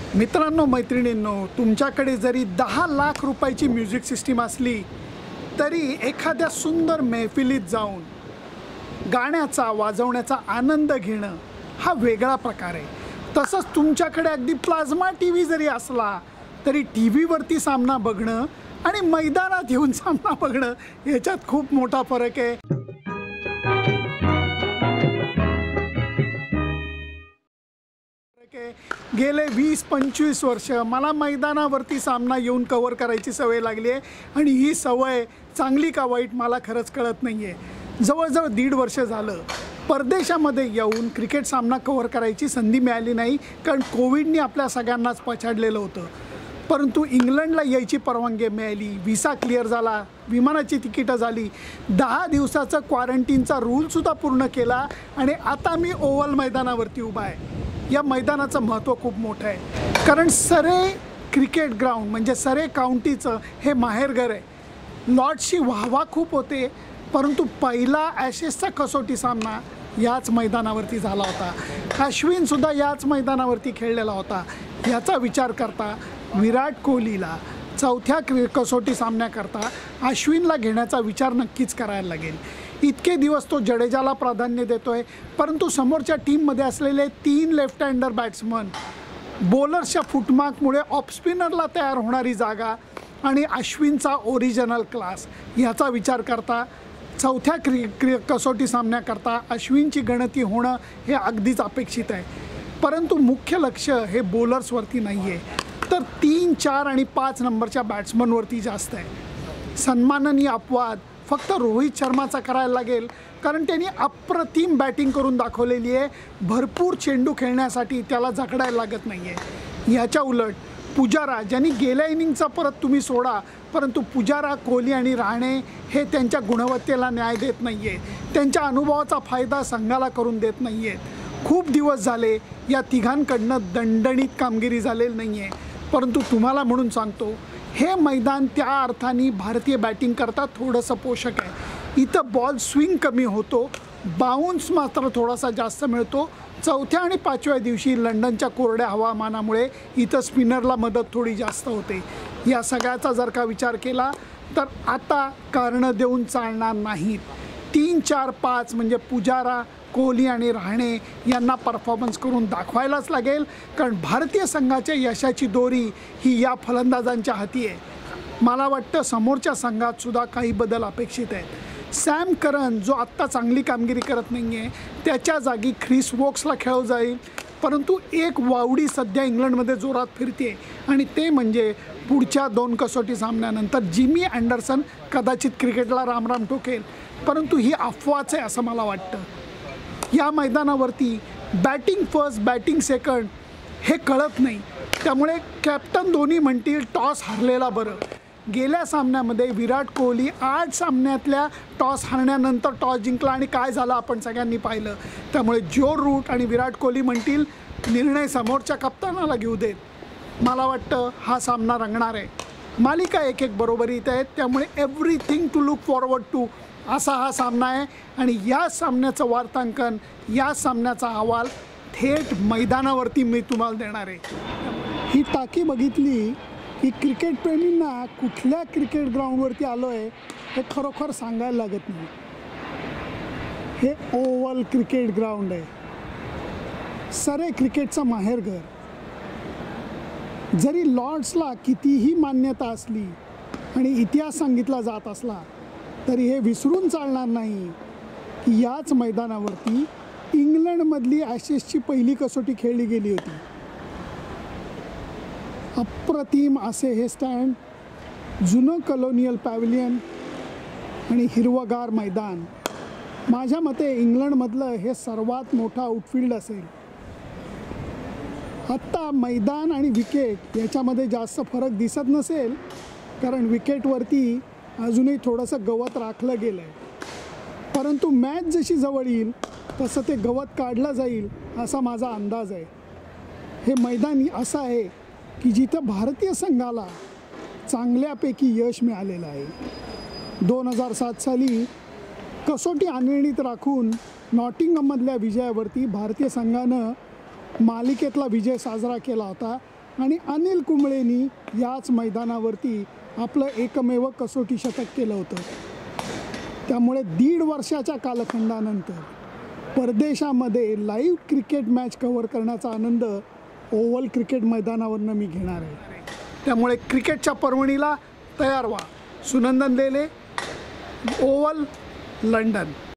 मित्रांनो मैत्रिणींनो, तुमच्याकडे जरी 10 लाख रुपयाची म्युझिक सिस्टीम असली तरी एखाद्या सुंदर मैफिलीत जाऊन गाण्याचा वाजवण्याचा आनंद घेणं हा वेगळा प्रकार आहे। तसंच तुमच्याकडे अगदी प्लाझ्मा टीव्ही जरी असला तरी टीव्हीवरती सामना बघणं आणि मैदानात येऊन सामना बघणं याच्यात खूप मोठा फरक आहे। गेले 20-25 वर्ष मला मैदानावरती सामना येऊन कव्हर करायची सवय लागली आहे आणि ही सवय चांगली का वाईट मला खरंच कळत नाही आहे। जवळजवळ 1.5 वर्ष झालं परदेशामध्ये येऊन क्रिकेट सामना कव्हर करायची संधी मिळाली नाही, कारण कोविडने आपल्या सगळ्यांनाच पछाडलेलं होतं। परंतु इंग्लंडला यायची परवानगी मिळाली, व्हिसा क्लिअर झाला, विमानाची तिकीटं झाली, 10 दिवसाचं क्वारंटीनचा रूलसुद्धा पूर्ण केला आणि आता मी ओव्हल मैदानावरती उभा आहे। या मैदानाचं महत्त्व खूप मोठं आहे, कारण सरे क्रिकेट ग्राउंड म्हणजे सरे काउंटीचं हे माहेरघर आहे। लॉर्ड्सची वाहवा खूप होते, परंतु पहिला ॲशेसचा कसोटी सामना याच मैदानावरती झाला होता। अश्विनसुद्धा याच मैदानावरती खेळलेला होता। याचा विचार करता विराट कोहलीला चौथ्या कसोटी सामन्याकरता अश्विनला घेण्याचा विचार नक्कीच करायला लागेल। इतके दिवस तो जडेजाला प्राधान्य देतोय, परंतु समोरच्या टीममध्ये असलेले 3 लेफ्ट हँडर बॅट्समन, बॉलर्सच्या फुटमार्कमुळे ऑफ स्पिनरला तयार होणारी जागा आणि अश्विनचा ओरिजिनल क्लास याचा विचार करता चौथ्या कसोटी सामन्याकरता अश्विनची गणती होणं हे अगदीच अपेक्षित आहे। परंतु मुख्य लक्ष हे बॉलर्सवरती नाही आहे, तर 3, 4 आणि 5 नंबरच्या बॅट्समनवरती जास्त आहे। सन्माननीय अपवाद फक्त रोहित शर्माचा करायला लागेल, कारण त्यांनी अप्रतिम बॅटिंग करून दाखवलेली आहे। भरपूर चेंडू खेळण्यासाठी त्याला झगडायला लागत नाही आहे। याच्या उलट पुजारा, ज्यांनी गेल्या इनिंगचा परत तुम्ही सोडा, परंतु पुजारा, कोहली आणि राणे हे त्यांच्या गुणवत्तेला न्याय देत नाही आहे, त्यांच्या अनुभवाचा फायदा संघाला करून देत नाही आहेत। खूप दिवस झाले या तिघांकडनं दणदणीत कामगिरी झालेली नाही आहे। परंतु तुम्हाला म्हणून सांगतो, हे मैदान त्या अर्थाने भारतीय बॅटिंग करता थोडंसं पोषक आहे। इथं बॉल स्विंग कमी होतो, बाउन्स मात्र थोडासा जास्त मिळतो। चौथ्या आणि 5व्या दिवशी लंडनच्या कोरड्या हवामानामुळे इथं स्पिनरला मदत थोडी जास्त होते। या सगळ्याचा जर का विचार केला तर आता कारणं देऊन चालणार नाहीत। 3, 4, 5 म्हणजे पुजारा, कोहली आणि राणे यांना परफॉर्मन्स करून दाखवायलाच लागेल, कारण भारतीय संघाच्या यशाची दोरी ही या फलंदाजांच्या हाती आहे। मला वाटतं समोरच्या संघात सुद्धा काही बदल अपेक्षित आहेत। सॅम करन जो आत्ता चांगली कामगिरी करत नाही आहे, त्याच्या जागी ख्रिस वोक्सला खेळव जाईल। परंतु एक वावडी सध्या इंग्लंडमध्ये जोरात फिरते आणि ते म्हणजे पुढच्या 2 कसोटी सामन्यानंतर जिमी अँडरसन कदाचित क्रिकेटला रामराम ठोकेल, परंतु ही अफवाच आहे असं मला वाटतं। या मैदानावरती बॅटिंग फर्स्ट बॅटिंग सेकंड हे कळत नाही, त्यामुळे कॅप्टन धोनी म्हणतील टॉस हरलेला बरं। गेल्या सामन्यामध्ये विराट कोहली 8 सामन्यातल्या टॉस हरण्यानंतर टॉस जिंकला आणि काय झालं आपण सगळ्यांनी पाहिलं। त्यामुळे जो रूट आणि विराट कोहली म्हणतील निर्णय समोरच्या कप्तानाला घेऊ देत। मला वाटतं हा सामना रंगणार आहे। मालिका 1-1 बरोबरीत आहेत, त्यामुळे everything to look forward to असा हा सामना आहे आणि या सामन्याचं वार्तांकन, या सामन्याचा अहवाल थेट मैदानावरती मी तुम्हाला देणार आहे। ही टाकी बघितली की क्रिकेटप्रेमींना कुठल्या क्रिकेट ग्राउंडवरती आलो आहे हे खरोखर सांगायला लागत नाही। हे ओव्हल क्रिकेट ग्राउंड आहे, सरे क्रिकेटचं माहेरघर। जरी लॉर्ड्सला कितीही मान्यता असली आणि इतिहास सांगितला जात असला तरी हे विसरून चालणार नाही की याच मैदानावरती इंग्लंडमधली ॲशेसची पहिली कसोटी खेळली गेली होती। अप्रतिम असे हे स्टँड, जुनं कॉलोनियल पॅव्हिलियन आणि हिरवगार मैदान। माझ्या मते इंग्लंडमधलं हे सर्वात मोठं आउटफील्ड असेल। आत्ता मैदान आणि विकेट याच्यामध्ये जास्त फरक दिसत नसेल, कारण विकेटवरती अजूनही थोडंसं गवत राखलं गेलं आहे, परंतु मॅच जशी जवळ येईल तसं ते गवत काढलं जाईल असा माझा अंदाज आहे। हे मैदान असं आहे की जिथं भारतीय संघाला चांगल्यापैकी यश मिळालेलं आहे। 2007 साली कसोटी आणीणीत राखून नॉटिंगहममधल्या विजयावरती भारतीय संघानं मालिकेतला विजय साजरा केला होता आणि अनिल कुंबळेनी याच मैदानावरती आपलं एकमेव कसोटी शतक केलं होतं. त्यामुळे 1.5 वर्षाच्या कालखंडानंतर परदेशामध्ये लाईव्ह क्रिकेट मॅच कव्हर करण्याचा आनंद ओव्हल क्रिकेट मैदानावरनं मी घेणार आहे. त्यामुळे क्रिकेटच्या पर्वणीला तयार व्हा. Sunandan Lele, Oval, London.